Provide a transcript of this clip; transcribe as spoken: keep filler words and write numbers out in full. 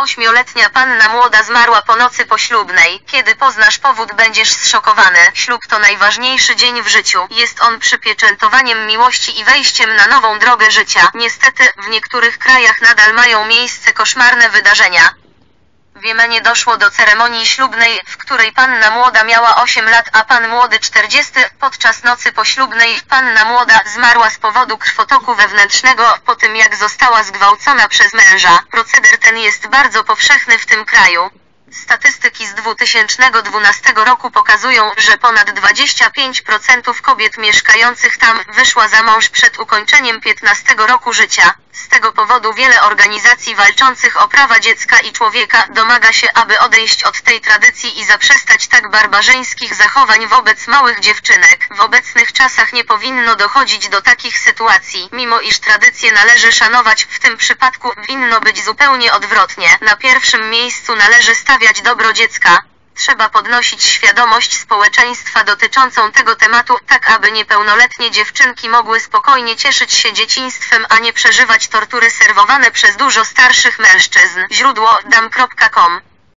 Ośmioletnia panna młoda zmarła po nocy poślubnej. Kiedy poznasz powód, będziesz zszokowany. Ślub to najważniejszy dzień w życiu. Jest on przypieczętowaniem miłości i wejściem na nową drogę życia. Niestety, w niektórych krajach nadal mają miejsce koszmarne wydarzenia. W Jemenie doszło do ceremonii ślubnej, w której panna młoda miała osiem lat, a pan młody czterdzieści. Podczas nocy poślubnej panna młoda zmarła z powodu krwotoku wewnętrznego, po tym jak została zgwałcona przez męża. Proceder ten jest bardzo powszechny w tym kraju. Statystyki z dwa tysiące dwunastego roku pokazują, że ponad dwadzieścia pięć procent kobiet mieszkających tam wyszła za mąż przed ukończeniem piętnastego roku życia. Z tego powodu wiele organizacji walczących o prawa dziecka i człowieka domaga się, aby odejść od tej tradycji i zaprzestać tak barbarzyńskich zachowań wobec małych dziewczynek. W obecnych czasach nie powinno dochodzić do takich sytuacji. Mimo iż tradycje należy szanować, w tym przypadku winno być zupełnie odwrotnie. Na pierwszym miejscu należy stawiać dobro dziecka. Trzeba podnosić świadomość społeczeństwa dotyczącą tego tematu, tak aby niepełnoletnie dziewczynki mogły spokojnie cieszyć się dzieciństwem, a nie przeżywać tortury serwowane przez dużo starszych mężczyzn. Źródło dam kropka com